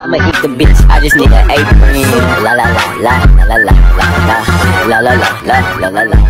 I'ma eat the bitch, I just need an apron. La la la la la la la la la la la la la la la la.